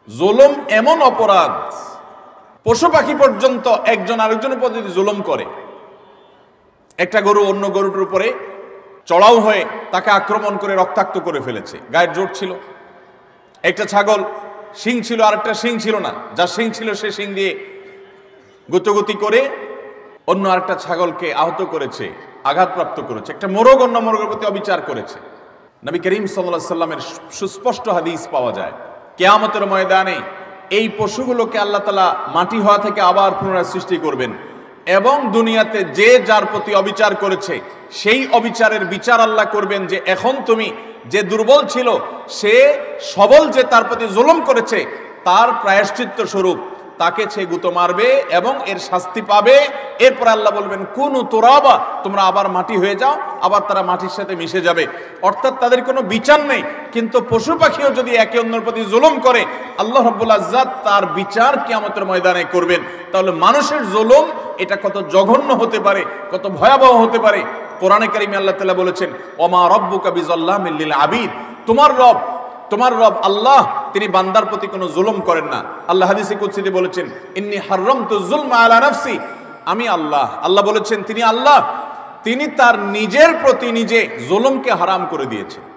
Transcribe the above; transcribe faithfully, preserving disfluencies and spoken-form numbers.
জুলুম এমন অপরাধ, পশু পাখি পর্যন্ত একজন আরেকজনের প্রতি জুলুম করে। একটা গরু অন্য গরুটার উপরে চড়াও হয়ে তাকে আক্রমণ করে রক্তাক্ত করে ফেলেছে, গায়ের জোর ছিল। একটা ছাগল শিং ছিল, আরেকটা শিং ছিল না, যার শিং ছিল সে শিং দিয়ে গুতগুতি করে অন্য আরেকটা ছাগলকে আহত করেছে, আঘাতপ্রাপ্ত করেছে। একটা মোরগ অন্য মোরগের প্রতি অবিচার করেছে। নবী করিম সাল্লাল্লাহু আলাইহি সাল্লামের সুস্পষ্ট হাদিস পাওয়া যায়, কিয়ামতের ময়দানে এই পশুগুলোকে আল্লাহ তাআলা মাটি হওয়া থেকে আবার পুনরায় সৃষ্টি করবেন এবং দুনিয়াতে যে যার প্রতি অবিচার করেছে সেই অবিচারের বিচার আল্লাহ করবেন, যে এখন তুমি যে দুর্বল ছিল সে সবল যে তার প্রতি জুলুম করেছে তার প্রায়শ্চিত্ত স্বরূপ তাকে সে গুতো মারবে এবং এর শাস্তি পাবে। এরপর আল্লাহ বলবেন কুনু তুরাবা, তোমরা আবার মাটি হয়ে যাও, আবার তারা মাটির সাথে মিশে যাবে। অর্থাৎ তাদের কোনো বিচার নেই। কিন্তু পশু পাখিও যদি একে অন্যের প্রতি জুলুম করে আল্লাহ রাব্বুল ইজ্জত তার বিচার কিয়ামতের ময়দানে করবেন। তাহলে মানুষের জুলুম এটা কত জঘন্য হতে পারে, কত ভয়াবহ হতে পারে। কোরআনে কারিমে আল্লাহ তাআলা বলেছেন ওমা রব্বুকা বিযাল্লামিল লিল আবিদ, তোমার রব তোমার রব আল্লাহ তিনি বান্দার প্রতি কোনো জুলুম করেন না। আল্লাহ হাদিসে কুদসিতে বলেছেন ইন্নী হারামতু যুলমা আলা নাফসি, আমি আল্লাহ, আল্লাহ বলেছেন তিনি আল্লাহ, তিনি তার নিজের প্রতি নিজে জুলুমকে হারাম করে দিয়েছেন।